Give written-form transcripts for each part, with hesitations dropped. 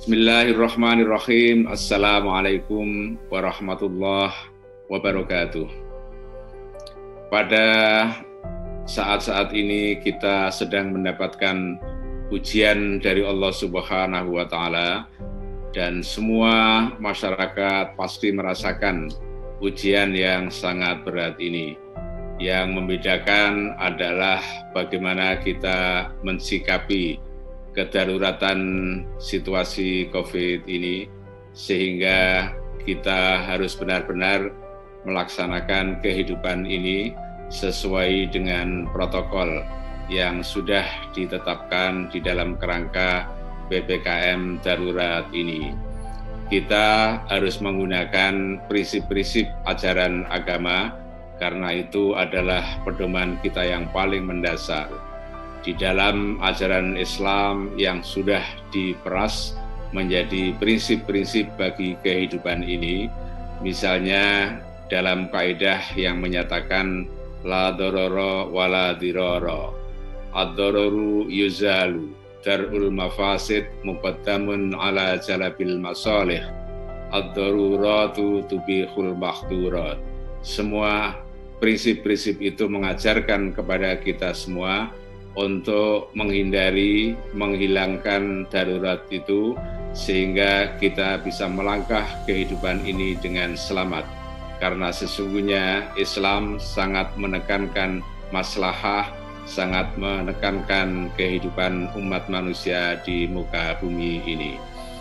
Bismillahirrahmanirrahim. Assalamualaikum warahmatullahi wabarakatuh. Pada saat-saat ini kita sedang mendapatkan ujian dari Allah Subhanahu wa Ta'ala, dan semua masyarakat pasti merasakan ujian yang sangat berat ini. Yang membedakan adalah bagaimana kita mensikapi kedaruratan situasi COVID ini, sehingga kita harus benar-benar melaksanakan kehidupan ini sesuai dengan protokol yang sudah ditetapkan di dalam kerangka PPKM darurat ini. Kita harus menggunakan prinsip-prinsip ajaran agama, karena itu adalah pedoman kita yang paling mendasar. Di dalam ajaran Islam yang sudah diperas menjadi prinsip-prinsip bagi kehidupan ini, misalnya dalam kaidah yang menyatakan la dororo wala diroro, ad-dororu yuzalu, darul mafasid muqaddamun ala jalabil masalih, ad-doruratu tubihul mahdurat. Semua prinsip-prinsip itu mengajarkan kepada kita semua untuk menghindari, menghilangkan darurat itu, sehingga kita bisa melangkah kehidupan ini dengan selamat. Karena sesungguhnya Islam sangat menekankan maslahah, sangat menekankan kehidupan umat manusia di muka bumi ini.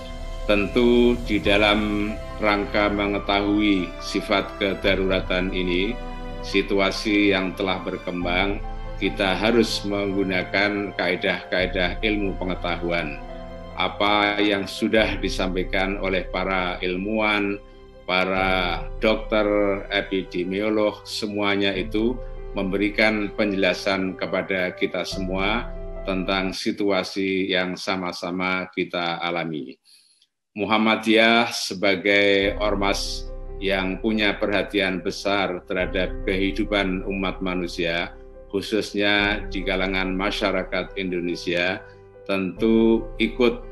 Tentu di dalam rangka mengetahui sifat kedaruratan ini, situasi yang telah berkembang, kita harus menggunakan kaidah-kaidah ilmu pengetahuan. Apa yang sudah disampaikan oleh para ilmuwan, para dokter, epidemiolog, semuanya itu memberikan penjelasan kepada kita semua tentang situasi yang sama-sama kita alami. Muhammadiyah sebagai ormas yang punya perhatian besar terhadap kehidupan umat manusia, khususnya di kalangan masyarakat Indonesia, tentu ikut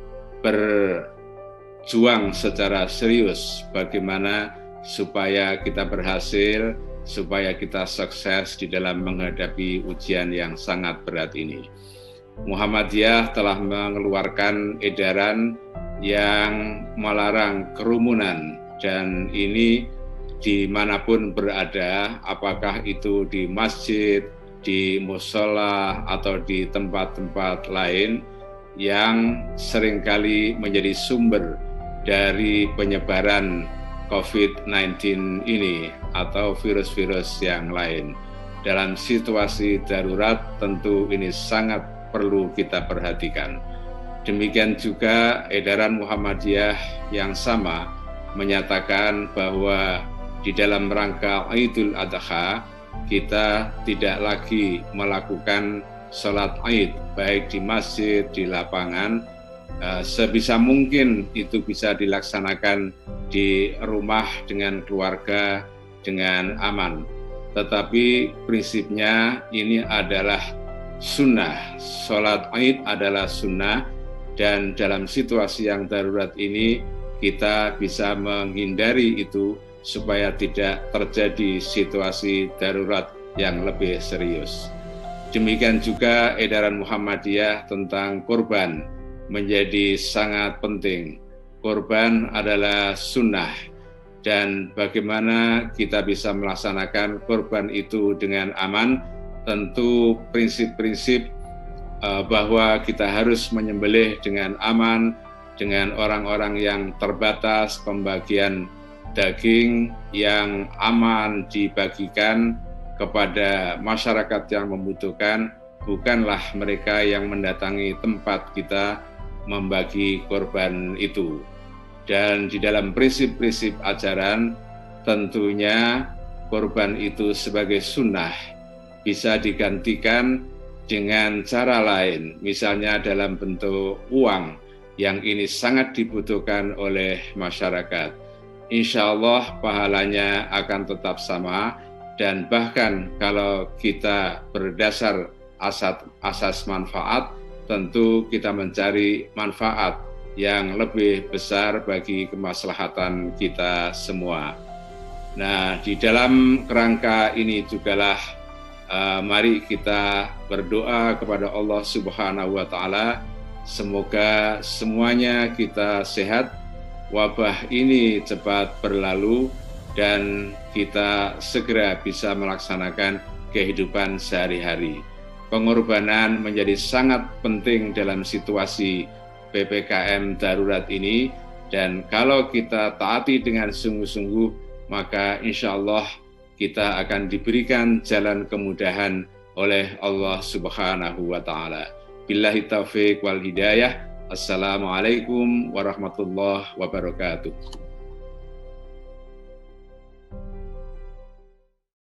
berjuang secara serius bagaimana supaya kita berhasil, supaya kita sukses di dalam menghadapi ujian yang sangat berat ini. Muhammadiyah telah mengeluarkan edaran yang melarang kerumunan, dan ini dimanapun berada, apakah itu di masjid, di musola, atau di tempat-tempat lain yang seringkali menjadi sumber dari penyebaran COVID-19 ini atau virus-virus yang lain. Dalam situasi darurat tentu ini sangat perlu kita perhatikan. Demikian juga edaran Muhammadiyah yang sama menyatakan bahwa di dalam rangka Idul Adha kita tidak lagi melakukan sholat Id baik di masjid, di lapangan. Sebisa mungkin itu bisa dilaksanakan di rumah dengan keluarga dengan aman. Tetapi prinsipnya ini adalah sunnah. Sholat Id adalah sunnah, dan dalam situasi yang darurat ini kita bisa menghindari itu supaya tidak terjadi situasi darurat yang lebih serius. Demikian juga edaran Muhammadiyah tentang kurban menjadi sangat penting. Kurban adalah sunnah, dan bagaimana kita bisa melaksanakan kurban itu dengan aman, tentu prinsip-prinsip bahwa kita harus menyembelih dengan aman, dengan orang-orang yang terbatas, pembagian daging yang aman dibagikan kepada masyarakat yang membutuhkan, bukanlah mereka yang mendatangi tempat kita membagi korban itu. Dan di dalam prinsip-prinsip ajaran, tentunya korban itu sebagai sunnah bisa digantikan dengan cara lain, misalnya dalam bentuk uang yang ini sangat dibutuhkan oleh masyarakat. Insya Allah pahalanya akan tetap sama, dan bahkan kalau kita berdasar asas manfaat, tentu kita mencari manfaat yang lebih besar bagi kemaslahatan kita semua. Nah, di dalam kerangka ini jugalah mari kita berdoa kepada Allah Subhanahu wa Ta'ala, semoga semuanya kita sehat, wabah ini cepat berlalu, dan kita segera bisa melaksanakan kehidupan sehari-hari. Pengorbanan menjadi sangat penting dalam situasi PPKM darurat ini, dan kalau kita taati dengan sungguh-sungguh, maka insya Allah kita akan diberikan jalan kemudahan oleh Allah Subhanahu wa Ta'ala. Billahi taufiq wal hidayah. Assalamualaikum warahmatullahi wabarakatuh.